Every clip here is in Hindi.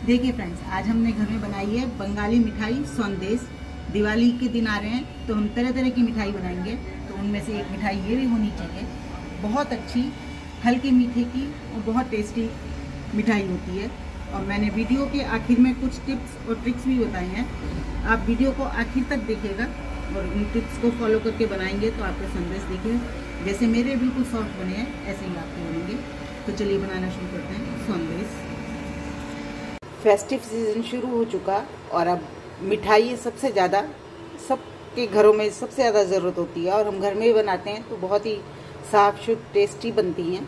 देखिए फ्रेंड्स, आज हमने घर में बनाई है बंगाली मिठाई संदेश। दिवाली के दिन आ रहे हैं तो हम तरह तरह की मिठाई बनाएंगे। तो उनमें से एक मिठाई ये भी होनी चाहिए। बहुत अच्छी हल्के मीठे की और बहुत टेस्टी मिठाई होती है। और मैंने वीडियो के आखिर में कुछ टिप्स और ट्रिक्स भी बताए हैं। आप वीडियो को आखिर तक देखिएगा और उन टिप्स को फॉलो करके बनाएंगे तो आपके संदेश देखिए जैसे मेरे बिल्कुल सॉफ्ट बने हैं ऐसे ही आपके बनेंगे। तो चलिए बनाना शुरू करते हैं संदेश। फेस्टिव सीज़न शुरू हो चुका और अब मिठाई सबसे ज़्यादा सबके घरों में सबसे ज़्यादा ज़रूरत होती है और हम घर में भी बनाते हैं तो बहुत ही साफ शुद्ध टेस्टी बनती हैं।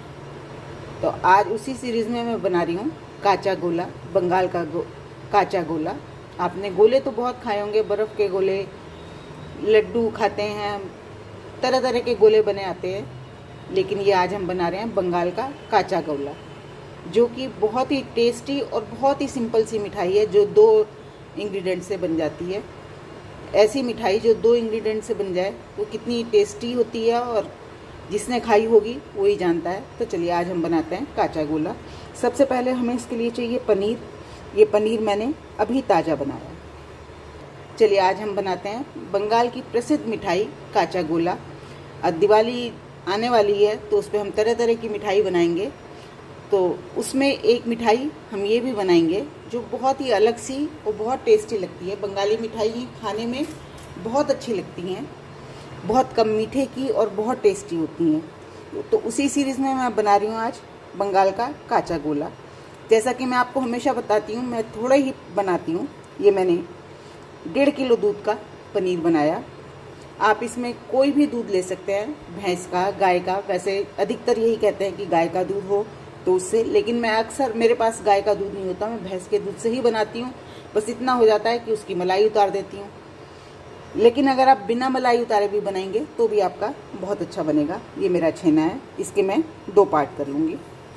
तो आज उसी सीरीज़ में मैं बना रही हूँ काचा गोला, बंगाल का काचा गोला। आपने गोले तो बहुत खाए होंगे, बर्फ़ के गोले, लड्डू खाते हैं, तरह तरह के गोले बने आते हैं, लेकिन ये आज हम बना रहे हैं बंगाल का काचा गोला, जो कि बहुत ही टेस्टी और बहुत ही सिंपल सी मिठाई है जो 2 इंग्रेडिएंट से बन जाती है। ऐसी मिठाई जो 2 इंग्रेडिएंट से बन जाए वो कितनी टेस्टी होती है और जिसने खाई होगी वही जानता है। तो चलिए आज हम बनाते हैं काचा गोला। सबसे पहले हमें इसके लिए चाहिए पनीर। ये पनीर मैंने अभी ताज़ा बनाया। चलिए आज हम बनाते हैं बंगाल की प्रसिद्ध मिठाई काचा गोला। अब दिवाली आने वाली है तो उस पर हम तरह तरह की मिठाई बनाएंगे। तो उसमें एक मिठाई हम ये भी बनाएंगे जो बहुत ही अलग सी और बहुत टेस्टी लगती है। बंगाली मिठाई खाने में बहुत अच्छी लगती हैं, बहुत कम मीठे की और बहुत टेस्टी होती हैं। तो उसी सीरीज़ में मैं बना रही हूँ आज बंगाल का काचा गोला। जैसा कि मैं आपको हमेशा बताती हूँ, मैं थोड़ा ही बनाती हूँ। ये मैंने 1.5 किलो दूध का पनीर बनाया। आप इसमें कोई भी दूध ले सकते हैं, भैंस का, गाय का। वैसे अधिकतर यही कहते हैं कि गाय का दूध हो तो उससे, लेकिन मैं अक्सर, मेरे पास गाय का दूध नहीं होता, मैं भैंस के दूध से ही बनाती हूँ। बस इतना हो जाता है कि उसकी मलाई उतार देती हूँ। लेकिन अगर आप बिना मलाई उतारे भी बनाएंगे तो भी आपका बहुत अच्छा बनेगा। ये मेरा छेना है, इसके मैं 2 पार्ट कर लूँगी।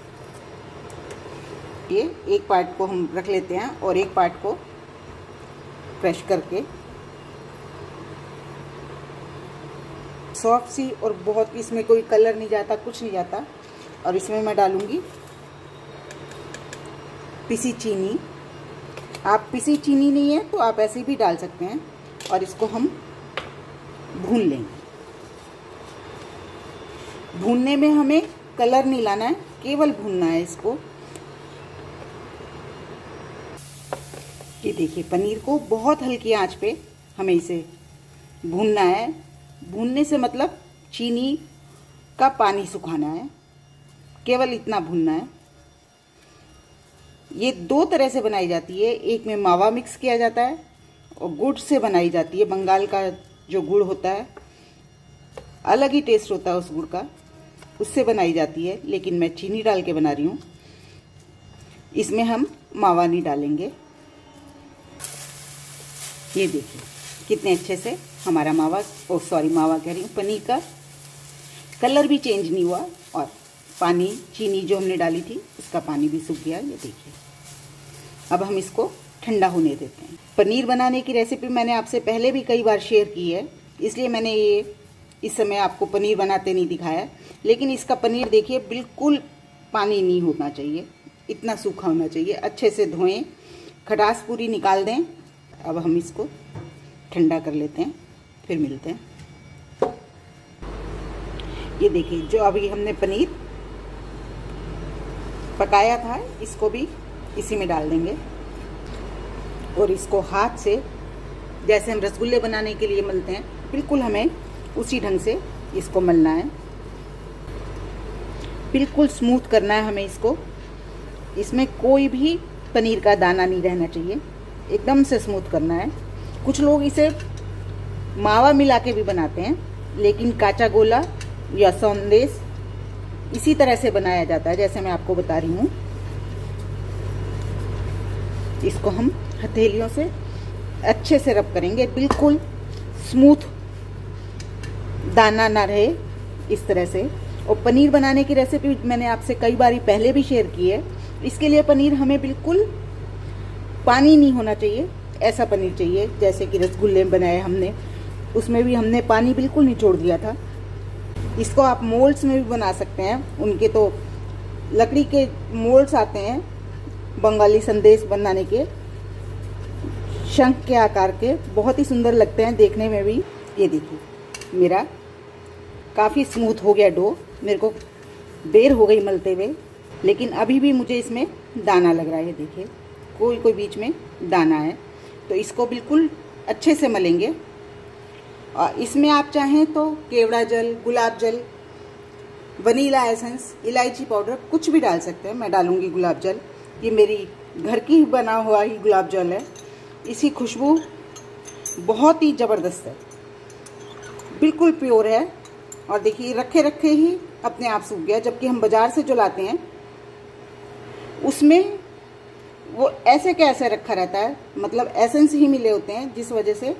ये एक पार्ट को हम रख लेते हैं और एक पार्ट को क्रश करके सॉफ्ट सी और बहुत, इसमें कोई कलर नहीं जाता, कुछ नहीं जाता। और इसमें मैं डालूंगी पिसी चीनी। आप पिसी चीनी नहीं है तो आप ऐसे भी डाल सकते हैं। और इसको हम भून लेंगे। भूनने में हमें कलर नहीं लाना है, केवल भूनना है इसको। ये देखिए, पनीर को बहुत हल्की आंच पे हमें इसे भूनना है। भूनने से मतलब चीनी का पानी सुखाना है, केवल इतना भूनना है। ये 2 तरह से बनाई जाती है। एक में मावा मिक्स किया जाता है और गुड़ से बनाई जाती है। बंगाल का जो गुड़ होता है अलग ही टेस्ट होता है उस गुड़ का, उससे बनाई जाती है। लेकिन मैं चीनी डाल के बना रही हूँ, इसमें हम मावा नहीं डालेंगे। ये देखिए कितने अच्छे से हमारा मावा, मावा कह रही हूँ, पनीर का कलर भी चेंज नहीं हुआ और पानी, चीनी जो हमने डाली थी उसका पानी भी सूख गया। ये देखिए, अब हम इसको ठंडा होने देते हैं। पनीर बनाने की रेसिपी मैंने आपसे पहले भी कई बार शेयर की है, इसलिए मैंने ये इस समय आपको पनीर बनाते नहीं दिखाया। लेकिन इसका पनीर देखिए बिल्कुल पानी नहीं होना चाहिए, इतना सूखा होना चाहिए। अच्छे से धोएं, खटास पूरी निकाल दें। अब हम इसको ठंडा कर लेते हैं, फिर मिलते हैं। ये देखिए, जो अभी हमने पनीर पकाया था इसको भी इसी में डाल देंगे और इसको हाथ से, जैसे हम रसगुल्ले बनाने के लिए मलते हैं, बिल्कुल हमें उसी ढंग से इसको मलना है। बिल्कुल स्मूथ करना है हमें इसको। इसमें कोई भी पनीर का दाना नहीं रहना चाहिए, एकदम से स्मूथ करना है। कुछ लोग इसे मावा मिला के भी बनाते हैं, लेकिन काचा गोला या संदेश इसी तरह से बनाया जाता है जैसे मैं आपको बता रही हूँ। इसको हम हथेलियों से अच्छे से रब करेंगे, बिल्कुल स्मूथ, दाना ना रहे, इस तरह से। और पनीर बनाने की रेसिपी मैंने आपसे कई बार पहले भी शेयर की है। इसके लिए पनीर हमें बिल्कुल पानी नहीं होना चाहिए, ऐसा पनीर चाहिए जैसे कि रसगुल्ले बनाए हमने, उसमें भी हमने पानी बिल्कुल निचोड़ दिया था। इसको आप मोल्ड्स में भी बना सकते हैं। उनके तो लकड़ी के मोल्ड्स आते हैं, बंगाली संदेश बनाने के, शंख के आकार के, बहुत ही सुंदर लगते हैं देखने में भी। ये देखिए मेरा काफ़ी स्मूथ हो गया डो। मेरे को देर हो गई मलते हुए, लेकिन अभी भी मुझे इसमें दाना लग रहा है। देखिए कोई कोई बीच में दाना है। तो इसको बिल्कुल अच्छे से मलेंगे। और इसमें आप चाहें तो केवड़ा जल, गुलाब जल, वनीला एसेंस, इलायची पाउडर कुछ भी डाल सकते हैं। मैं डालूंगी गुलाब जल। ये मेरी घर की ही बना हुआ ही गुलाब जल है। इसकी खुशबू बहुत ही ज़बरदस्त है, बिल्कुल प्योर है। और देखिए रखे रखे ही अपने आप सूख गया, जबकि हम बाज़ार से जो लाते हैं उसमें वो ऐसे कैसे रखा रहता है, मतलब एसेंस ही मिले होते हैं, जिस वजह से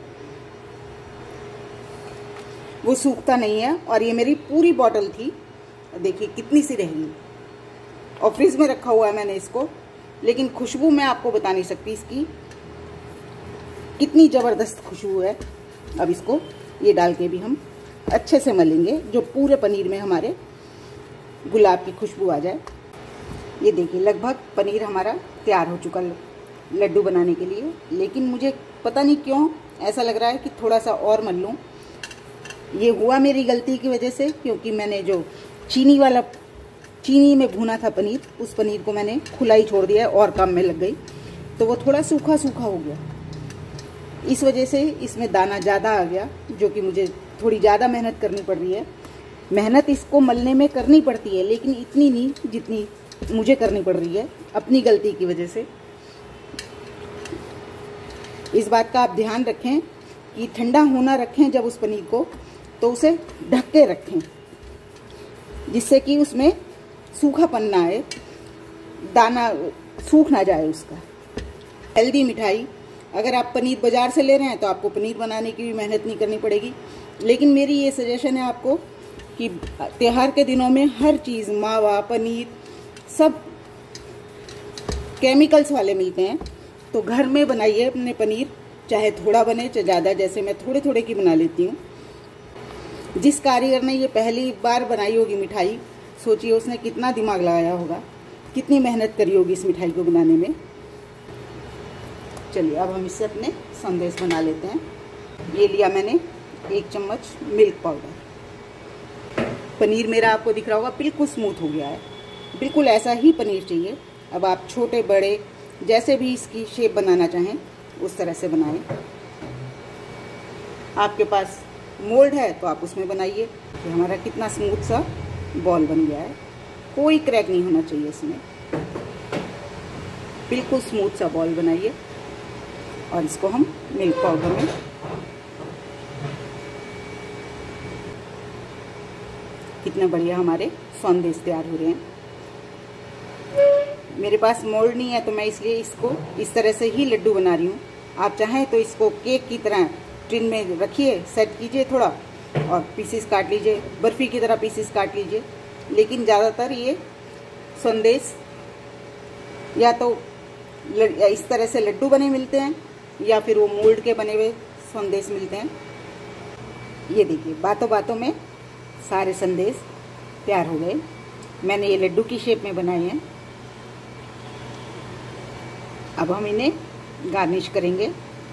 वो सूखता नहीं है। और ये मेरी पूरी बॉटल थी, देखिए कितनी सी रह गई। और फ्रिज में रखा हुआ है मैंने इसको, लेकिन खुशबू मैं आपको बता नहीं सकती इसकी कितनी ज़बरदस्त खुशबू है। अब इसको ये डाल के भी हम अच्छे से मलेंगे, जो पूरे पनीर में हमारे गुलाब की खुशबू आ जाए। ये देखिए लगभग पनीर हमारा तैयार हो चुका लड्डू बनाने के लिए। लेकिन मुझे पता नहीं क्यों ऐसा लग रहा है कि थोड़ा सा और मल लूँ। ये हुआ मेरी गलती की वजह से, क्योंकि मैंने जो चीनी में भुना था पनीर, उस पनीर को मैंने खुला ही छोड़ दिया और काम में लग गई, तो वो थोड़ा सूखा सूखा हो गया। इस वजह से इसमें दाना ज़्यादा आ गया, जो कि मुझे थोड़ी ज़्यादा मेहनत करनी पड़ रही है। मेहनत इसको मलने में करनी पड़ती है, लेकिन इतनी नहीं जितनी मुझे करनी पड़ रही है अपनी गलती की वजह से। इस बात का आप ध्यान रखें कि ठंडा होना रखें जब उस पनीर को, तो उसे ढक के रखें, जिससे कि उसमें सूखापन ना आए, दाना सूख ना जाए उसका। हेल्दी मिठाई, अगर आप पनीर बाज़ार से ले रहे हैं तो आपको पनीर बनाने की भी मेहनत नहीं करनी पड़ेगी। लेकिन मेरी ये सजेशन है आपको कि त्योहार के दिनों में हर चीज़, मावा, पनीर, सब केमिकल्स वाले मिलते हैं। तो घर में बनाइए अपने पनीर, चाहे थोड़ा बने चाहे ज़्यादा। जैसे मैं थोड़े थोड़े की बना लेती हूँ। जिस कारीगर ने ये पहली बार बनाई होगी मिठाई, सोचिए उसने कितना दिमाग लगाया होगा, कितनी मेहनत करी होगी इस मिठाई को बनाने में। चलिए अब हम इससे अपने संदेश बना लेते हैं। ये लिया मैंने 1 चम्मच मिल्क पाउडर। पनीर मेरा आपको दिख रहा होगा बिल्कुल स्मूथ हो गया है, बिल्कुल ऐसा ही पनीर चाहिए। अब आप छोटे बड़े जैसे भी इसकी शेप बनाना चाहें उस तरह से बनाएं। आपके पास मोल्ड है तो आप उसमें बनाइए। कि हमारा कितना स्मूथ सा बॉल बन गया है, कोई क्रैक नहीं होना चाहिए इसमें, बिल्कुल स्मूथ सा बॉल बनाइए। और इसको हम मिल्क पाउडर में कितने बढ़िया हमारे संदेश तैयार हो रहे हैं। मेरे पास मोल्ड नहीं है तो मैं इसलिए इसको इस तरह से ही लड्डू बना रही हूँ। आप चाहें तो इसको केक की तरह टिन में रखिए, सेट कीजिए थोड़ा, और पीसेस काट लीजिए, बर्फ़ी की तरह पीसेस काट लीजिए। लेकिन ज़्यादातर ये संदेश या तो इस तरह से लड्डू बने मिलते हैं, या फिर वो मोल्ड के बने हुए संदेश मिलते हैं। ये देखिए बातों बातों में सारे संदेश तैयार हो गए। मैंने ये लड्डू की शेप में बनाए हैं। अब हम इन्हें गार्निश करेंगे।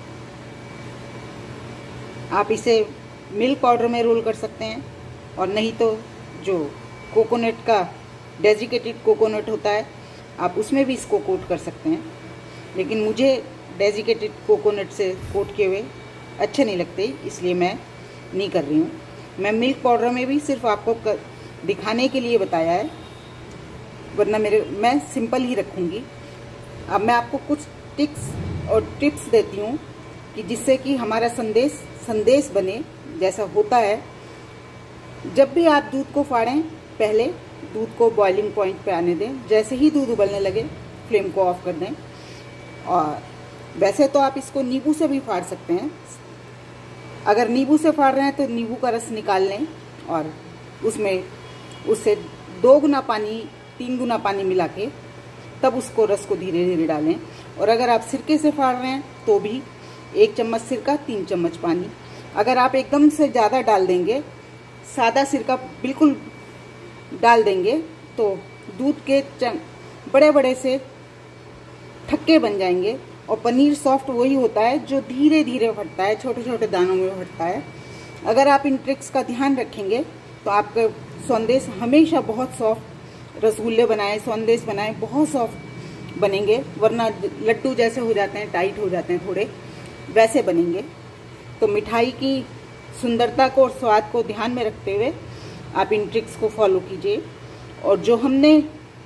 आप इसे मिल्क पाउडर में रोल कर सकते हैं, और नहीं तो जो कोकोनट का डेजिकेटेड कोकोनट होता है आप उसमें भी इसको कोट कर सकते हैं। लेकिन मुझे डेजिकेटेड कोकोनट से कोट किए हुए अच्छे नहीं लगते, इसलिए मैं नहीं कर रही हूँ। मैं मिल्क पाउडर में भी सिर्फ आपको दिखाने के लिए बताया है, वरना मैं सिंपल ही रखूँगी। अब मैं आपको कुछ टिप्स और टिप्स देती हूँ कि जिससे कि हमारा संदेश बने जैसा होता है। जब भी आप दूध को फाड़ें, पहले दूध को बॉइलिंग पॉइंट पे आने दें। जैसे ही दूध उबलने लगे फ्लेम को ऑफ कर दें। और वैसे तो आप इसको नींबू से भी फाड़ सकते हैं। अगर नींबू से फाड़ रहे हैं तो नींबू का रस निकाल लें और उससे 2 गुना पानी 3 गुना पानी मिला के तब उसको रस को धीरे धीरे डालें। और अगर आप सिरके से फाड़ रहे हैं तो भी 1 चम्मच सिरका 3 चम्मच पानी। अगर आप एकदम से ज़्यादा डाल देंगे, सादा सिरका बिल्कुल डाल देंगे, तो दूध के बड़े बड़े से थक्के बन जाएंगे। और पनीर सॉफ्ट वही होता है जो धीरे धीरे फटता है, छोटे छोटे दानों में फटता है। अगर आप इन ट्रिक्स का ध्यान रखेंगे तो आपका संदेश हमेशा बहुत सॉफ्ट, रसगुल्ले बनाए, संदेश बनाए, बहुत सॉफ्ट बनेंगे, वरना लड्डू जैसे हो जाते हैं, टाइट हो जाते हैं थोड़े, वैसे बनेंगे। तो मिठाई की सुंदरता को और स्वाद को ध्यान में रखते हुए आप इन ट्रिक्स को फॉलो कीजिए। और जो हमने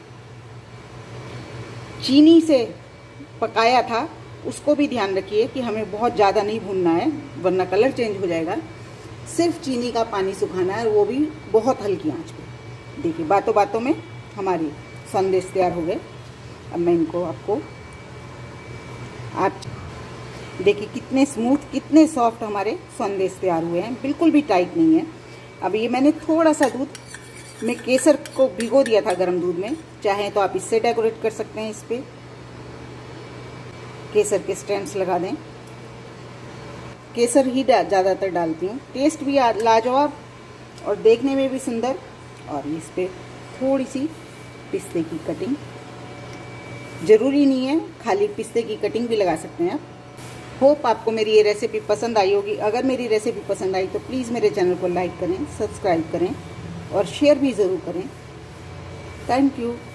चीनी से पकाया था उसको भी ध्यान रखिए कि हमें बहुत ज़्यादा नहीं भूनना है, वरना कलर चेंज हो जाएगा। सिर्फ चीनी का पानी सुखाना है, वो भी बहुत हल्की आंच पे। देखिए बातों बातों में हमारी संदेश तैयार हो गए। अब मैं इनको आपको, आप देखिए कितने स्मूथ, कितने सॉफ्ट हमारे संदेश तैयार हुए हैं, बिल्कुल भी टाइट नहीं है। अब ये मैंने थोड़ा सा दूध में केसर को भिगो दिया था गर्म दूध में, चाहे तो आप इससे डेकोरेट कर सकते हैं। इस पर केसर के स्टैंड्स लगा दें। केसर ही ज़्यादातर डालती हूँ, टेस्ट भी लाजवाब और देखने में भी सुंदर। और इस पर थोड़ी सी पिस्ते की कटिंग, ज़रूरी नहीं है, खाली पिस्ते की कटिंग भी लगा सकते हैं आप। होप आपको मेरी ये रेसिपी पसंद आई होगी। अगर मेरी रेसिपी पसंद आई तो प्लीज़ मेरे चैनल को लाइक करें, सब्सक्राइब करें और शेयर भी ज़रूर करें। Thank you.